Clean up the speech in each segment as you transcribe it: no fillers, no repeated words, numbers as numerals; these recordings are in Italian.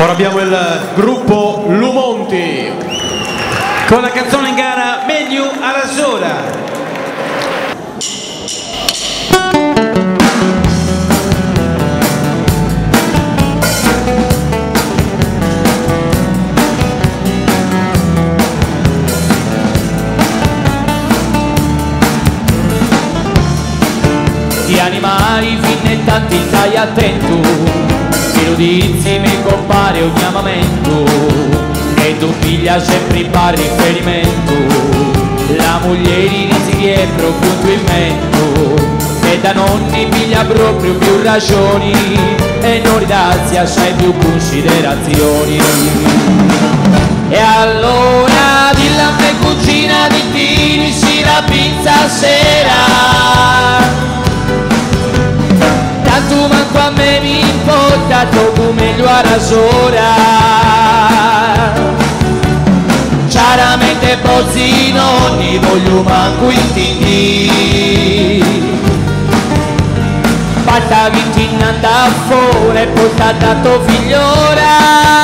Ora abbiamo il gruppo Lumonti con la canzone in gara Meglio alla Sora. Gli animali fin e tanti stai attento, che l'udizi mi compare ogni amamento, e tu piglia sempre in bar riferimento, la moglie inizi dietro più tu in mento, e da nonni piglia proprio più ragioni, e non ridazzi assai più considerazioni. E allora dilla a me cucina di tini si la pizza sera, tanto manco a me mi importa troppo meglio a rasora, chiaramente pozzi non ne voglio manco intendere, fatta vittina da fuori e portata a tuo figliora.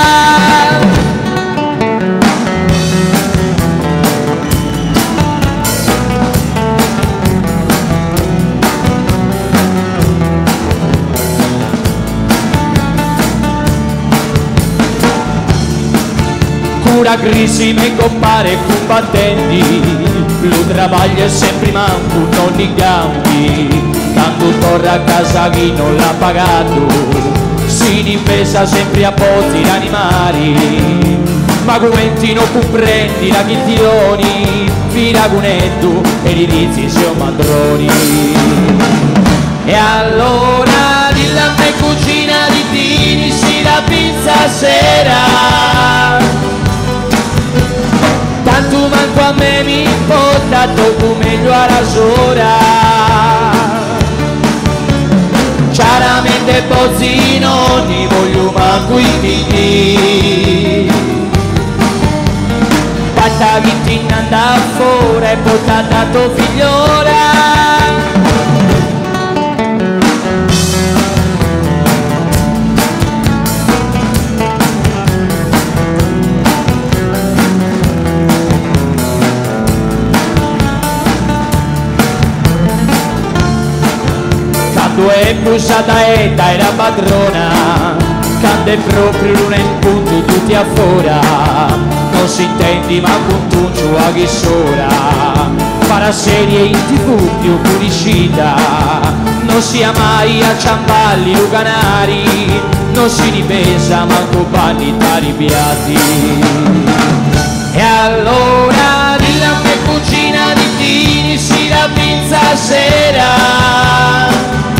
Pura crisi mi compare combattenti, lo travaglio è sempre manco, non i gambi, tanto torna a casa chi non l'ha pagato, si difesa sempre a pozzi animali, ma come ti non comprendi la chittioni, firagunetto e ridizi siamo mandroni. E allora dilla a me cucina di tini si la pizza sera, tanto manco a me mi importa troppo meglio a rasora, chiaramente pozzi non ne voglio manco i figli, fatta vittina da fuori e portata a tua figliora. E bussata etta era padrona, canta proprio l'una in punto tutti a fora, non si intendi ma con tuncio a chi sora, farà serie in tv più puliscita, non sia mai a ciamballi o canari, non si ripesa manco panni taripiati. E allora dilla a me cucina di tini si la pizza sera,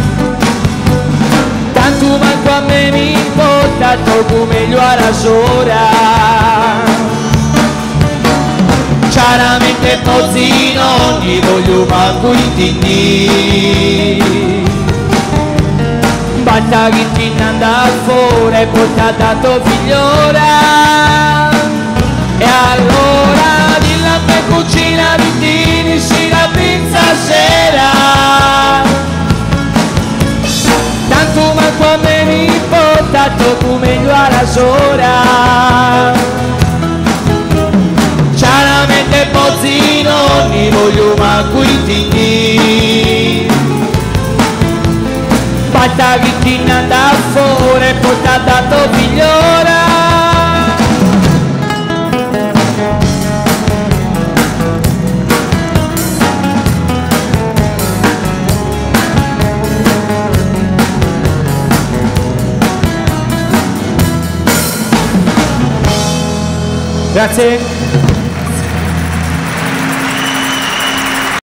tanto manco a me mi importa troppo meglio a rasora, chiaramente pozzi non ne voglio manco intendere, batta che ti anda fuori e portata a tua figliora. E allora dilla a me cucina di tini si la pizza sera, tanto manco a me mi importa troppo meglio a rasora, chiaramente pozzi non ne voglio manco intendere, fatta vittina da fuori e portata a tua figliora. Grazie.